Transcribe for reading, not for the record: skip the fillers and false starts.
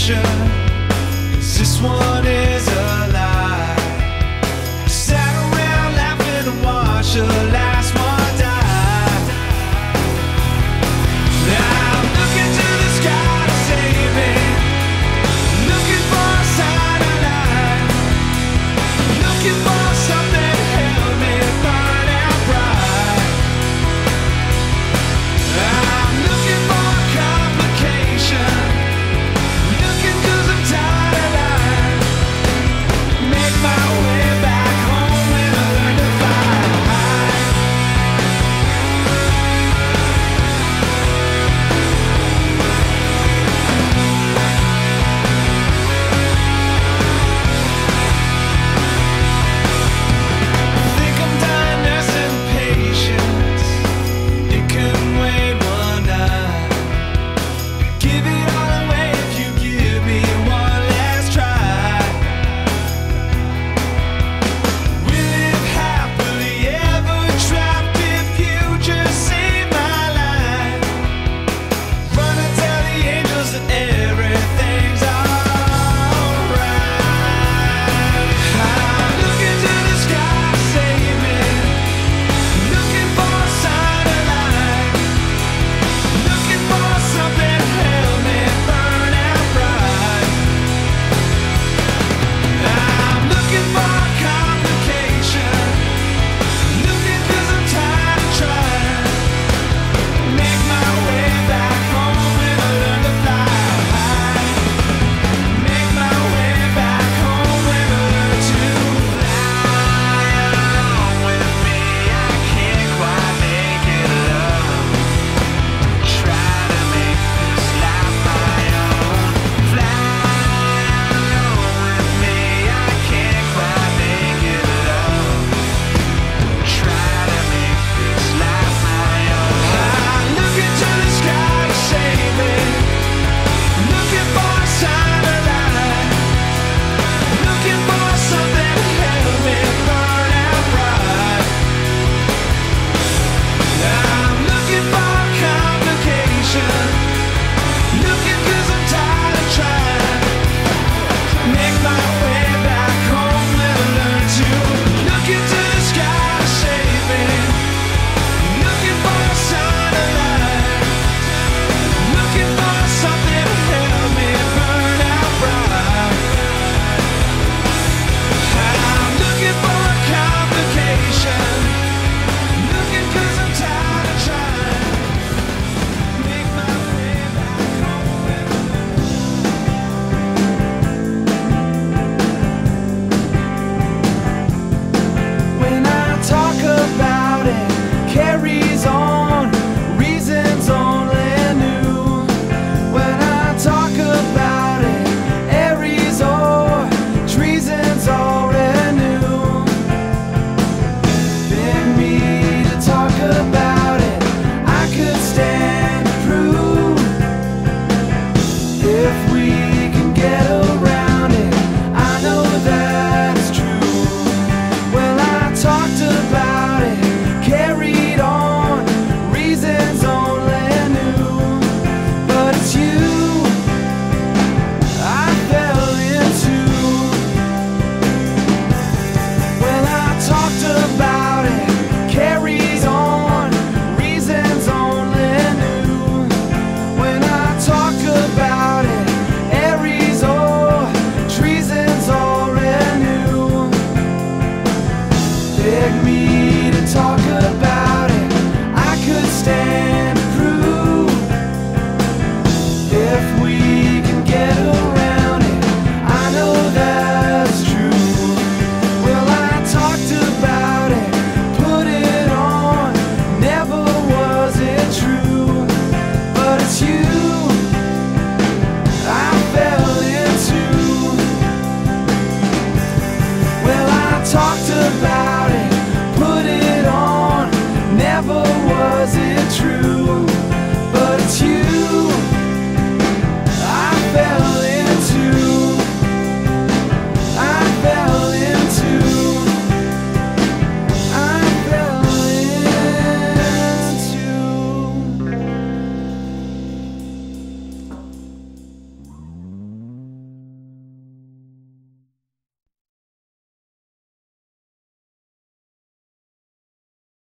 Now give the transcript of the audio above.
ocean, 'cause this one is a lie. Sat around laughing and watched the last one die. Now I'm looking to the sky to save me, looking for a sign of life, looking for something to help me burn out bright. I'm looking for a complication, looking 'cause I'm tired of lying. Make my way back home when I learn to fly high. Think I'm dying nursing patience, it couldn't wait one night. Give it all away if you give me one last try. We live happily ever trapped if you just save my life. Run and tell the angels that everything's alright. I'm looking to the sky to save me, looking for a sign of life, looking for something to help me burn out bright. I'm looking for a complication, looking 'cause I'm tired of trying. Make my way back home when I learn to fly high. Make my way back home when I learn to fly. Along with me, I can't quite make it alone. Try to make this life my own. Fly along with me, I can't quite make it alone. Try to make this life my own. I'm looking to the sky to save me, looking for a sign of life, looking for something to help me burn out bright. I'm looking for a complication, looking 'cause I'm tired of trying. Make my way back home when I learn to look into the sky to save me, looking for a sign of life, looking for something to help me burn out bright. I'm looking for a complication, looking 'cause I'm tired of trying. Make my way back home when I When I talk about it, carries on, reasons only new. When I talk about it, Aries or treason's already new. Beg me to talk about it, I could stand to prove if we